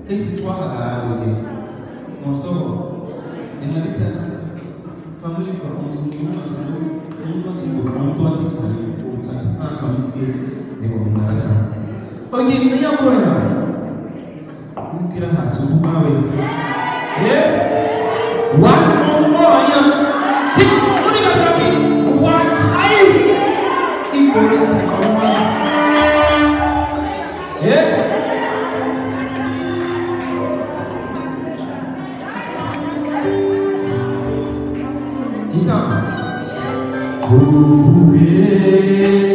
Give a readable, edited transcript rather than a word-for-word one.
Quem se toa aqui? Mostrou? E na lista, família com os meninos, não tô aqui, o tati a committee de o narata. Oye, tem apoio. Não quero rato, não vai. What on fire? Take only got happy. What I interesting on Então,